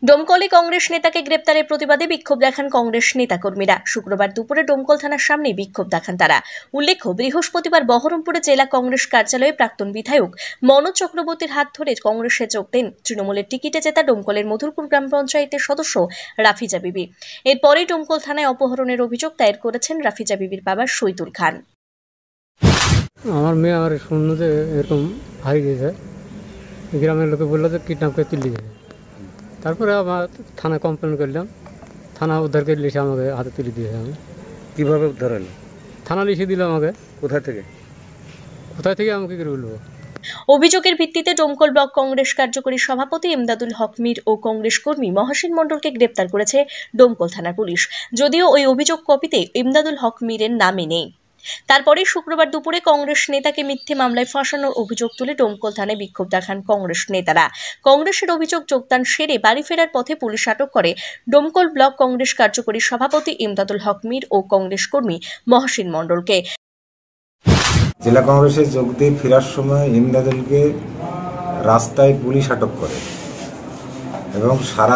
ডোমকলে কংগ্রেস নেতাকে গ্রেপ্তারের প্রতিবাদে বিক্ষোভ দেখান কংগ্রেস নেতাকর্মীরা। শুক্রবার দুপুরে ডোমকল থানার সামনে বিক্ষোভ দেখান তারা। উল্লেখ্য, বৃহস্পতিবার বহরমপুরে জেলা কংগ্রেস কার্যালয়ে প্রাক্তন বিধায়ক মনোজ চক্রবর্তীর হাত ধরে কংগ্রেসে যোগ দেন তৃণমূলের টিকিটে জেতা ডোমকলের মধুরপুর গ্রাম পঞ্চায়েতের সদস্য রাফিজা বিবি। এরপরেই ডোমকল থানায় অপহরণের অভিযোগ দায়ের করেছেন রাফিজা বিবির বাবা শহীদুল খান। আমার মেয়ে আমার শুনতে এরকম হারিয়ে গেছে, গ্রামের লোকে বললো যে কিডন্যাপ করে তুলে গেছে। তারপরে আমার থানায় কমপ্লেন করলাম, থানা উদ্ধার করে লিখে আমাকে হাতে তুলে দিয়েছে। আমি কীভাবে উদ্ধার হলো? থানা লিখে দিল আমাকে। কোথায় থেকে আমি কী করে বলবো? অভিযোগের ভিত্তিতে ডোমকল ব্লক কংগ্রেস কার্যকরী সভাপতি ইমদাদুল হক মীর ও কংগ্রেস কর্মী মহসিন মণ্ডলকে গ্রেপ্তার করেছে ডোমকল থানার পুলিশ। যদিও ওই অভিযোগ কপিতে ইমদাদুল হক মীরের নামই নেই। তারপরে শুক্রবার দুপুরে কংগ্রেস নেতাকে মিথ্যে মামলায় ফাঁসানোর অভিযোগ তুলে ডোমকল থানায় বিক্ষোভ দেখান কংগ্রেস নেতারা। কংগ্রেসের অভিযোগ যোগদান সেরে বাড়ি ফেরার পথে পুলিশ আটক করে ডোমকল ব্লক কংগ্রেস কার্যকরী সভাপতি ইমদাদুল হক মীর ও কংগ্রেস কর্মী মহসিন মণ্ডলকে। জেলা কংগ্রেসে যোগ দিয়ে ফেরার সময় ইমদাদুলকে রাস্তায় পুলিশ আটক করে এবং সারা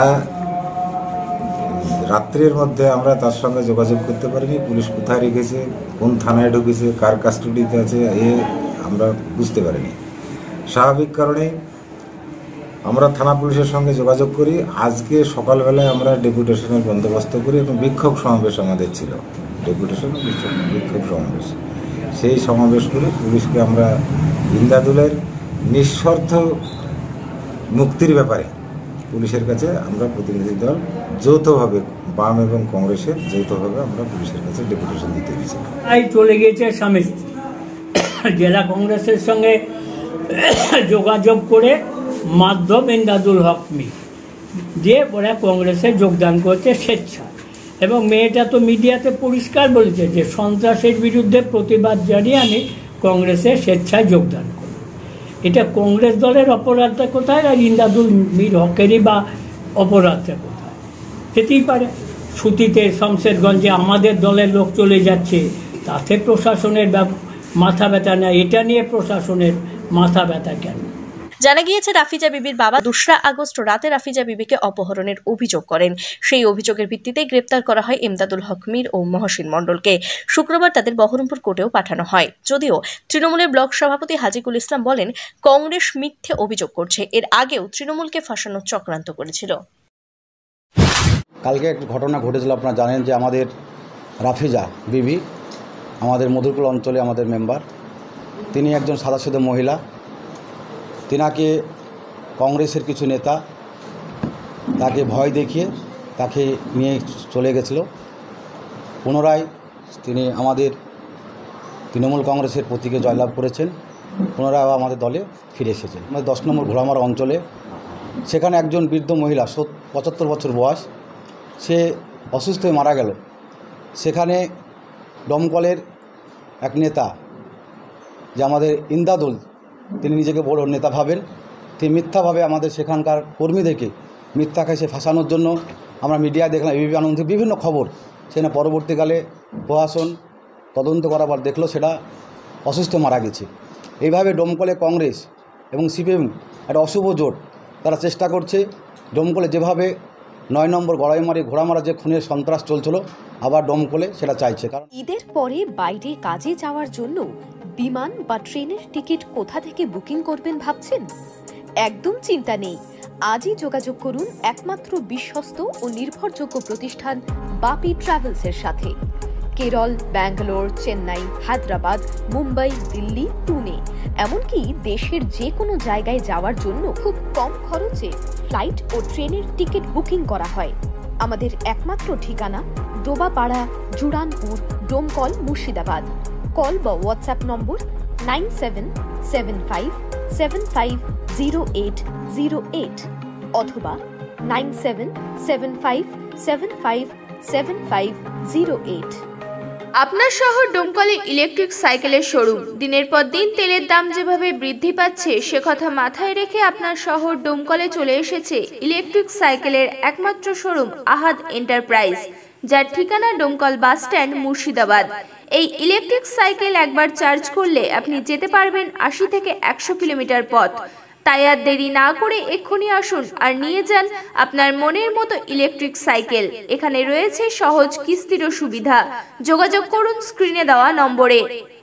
রাত্রের মধ্যে আমরা তার সঙ্গে যোগাযোগ করতে পারিনি। পুলিশ কোথায় রেখেছে, কোন থানায় ঢুকেছে, কার কাস্টডিতে আছে, আমরা বুঝতে পারিনি। স্বাভাবিক কারণে আমরা থানা পুলিশের সঙ্গে যোগাযোগ করি। আজকে সকালবেলায় আমরা ডেপুটেশনের বন্দোবস্ত করি এবং বিক্ষোভ সমাবেশ আমাদের ছিল, ডেপুটেশন বিক্ষোভ সমাবেশ। সেই সমাবেশ করে পুলিশকে আমরা ইমদাদুলের নিঃশর্ত মুক্তির ব্যাপারে পুলিশের কাছে আমরা প্রতিনিধি দল যৌথভাবে, বাম এবং কংগ্রেসের যৌথভাবে আমরা পুলিশের কাছে ডেপুটেশন দিতে গেছি। চলে গিয়েছে স্বামী স্ত্রী, জেলা কংগ্রেসের সঙ্গে যোগাযোগ করে মাধ্যম ইমদাদুল হক মীর যে ওরা কংগ্রেসে যোগদান করছে স্বেচ্ছা, এবং মেয়েটা তো মিডিয়াতে পরিষ্কার বলেছে যে সন্ত্রাসের বিরুদ্ধে প্রতিবাদ জানিয়ে আমি কংগ্রেসে স্বেচ্ছায় যোগদান করি। এটা কংগ্রেস দলের অপরাধটা কোথায়, আর ইমদাদুল মীর হকেরই বা অপরাধটা কোথায়? যেতেই পারে ছুটিতে শমশেরগঞ্জে আমাদের দলের লোক চলে যাচ্ছে, তাতে প্রশাসনের মাথা ব্যথা নেই। এটা নিয়ে প্রশাসনের মাথা ব্যথা কেন? জানা গিয়েছে, রাফিজা বিবির বাবা 2 আগস্ট রাতে রাফিজা বিবিকে অপহরণের অভিযোগ করেন। সেই অভিযোগের ভিত্তিতে গ্রেপ্তার করা হয় ইমদাদুল হক মীর ও মহসিন মণ্ডলকে। শুক্রবার তাদের বহরমপুর কোর্টেও পাঠানো হয়। যদিও তৃণমূলের ব্লক সভাপতি হাজিকুল ইসলাম বলেন, কংগ্রেস মিথ্যে অভিযোগ করছে, এর আগেও তৃণমূলকে ফাঁসানোর চক্রান্ত করেছিল। কালকে একটা ঘটনা ঘটেছিল, আপনারা জানেন যে আমাদের রাফিজা বিবি আমাদের মধুরপুর অঞ্চলে আমাদের মেম্বার, তিনি একজন সাদাসিধে মহিলা। তিনাকে কংগ্রেসের কিছু নেতা তাকে ভয় দেখিয়ে তাকে নিয়ে চলে গেছিল। পুনরায় তিনি আমাদের তৃণমূল কংগ্রেসের প্রতীকে জয়লাভ করেছেন, পুনরায় আমাদের দলে ফিরে এসেছেন। আমাদের 10 নম্বর ঘোড়ামারা অঞ্চলে সেখানে একজন বৃদ্ধ মহিলা 75 বছর বয়স, সে অসুস্থ হয়ে মারা গেল। সেখানে দমকলের এক নেতা যে আমাদের ইমদাদুল, তিনি নিজেকে বড় নেতা ভাবেন, তিনি মিথ্যাভাবে আমাদের সেখানকার কর্মীদেরকে মিথ্যা কেসে ফাঁসানোর জন্য আমরা মিডিয়ায় দেখলাম, এবিপি আনন্দ বিভিন্ন খবর। সেখানে পরবর্তীকালে প্রশাসন তদন্ত করার পর দেখলো সেটা অসুস্থ মারা গেছে। এইভাবে ডোমকলে কংগ্রেস এবং সিপিএম একটা অশুভ জোট, তারা চেষ্টা করছে ডোমকলে যেভাবে 9 নম্বর গড়াইমারি ঘোড়ামারা যে খুনের সন্ত্রাস চলছিল, আবার ডোমকলে সেটা চাইছে। কারণ ঈদের পরে বাইরে কাজে যাওয়ার জন্য বিমান বা ট্রেনের টিকিট কোথা থেকে বুকিং করবেন ভাবছেন? একদম চিন্তা নেই। আজই যোগাযোগ করুন একমাত্র বিশ্বস্ত ও নির্ভরযোগ্য প্রতিষ্ঠান বাপি ট্রাভেলসের সাথে। কেরল, ব্যাঙ্গালোর, চেন্নাই, হায়দ্রাবাদ, মুম্বাই, দিল্লি, পুনে, এমনকি দেশের যে কোনো জায়গায় যাওয়ার জন্য খুব কম খরচে ফ্লাইট ও ট্রেনের টিকিট বুকিং করা হয়। আমাদের একমাত্র ঠিকানা ডোবাপাড়া, জুড়ানপুর, ডোমকল, মুর্শিদাবাদ। কল বা হোয়াটসঅ্যাপ নম্বর 9775750808 অথবা 9775757508। আপনার শহর ডোমকলে ইলেকট্রিক সাইকেলের শোরুম। দিনের পর দিন তেলের দাম যেভাবে বৃদ্ধি পাচ্ছে, সে কথা মাথায় রেখে আপনার শহর ডোমকলে চলে এসেছে ইলেকট্রিক সাইকেলের একমাত্র শোরুম আহাদ এন্টারপ্রাইজ, যার ঠিকানা ডোমকল বাস স্ট্যান্ড, মুর্শিদাবাদ। এই ইলেকট্রিক সাইকেল একবার চার্জ করলে আপনি যেতে পারবেন 80 থেকে 100 কিলোমিটার পথ। তাই আর দেরি না করে এক্ষুনি আসুন আর নিয়ে যান আপনার মনের মতো ইলেকট্রিক সাইকেল। এখানে রয়েছে সহজ কিস্তিরও সুবিধা। যোগাযোগ করুন স্ক্রিনে দেওয়া নম্বরে।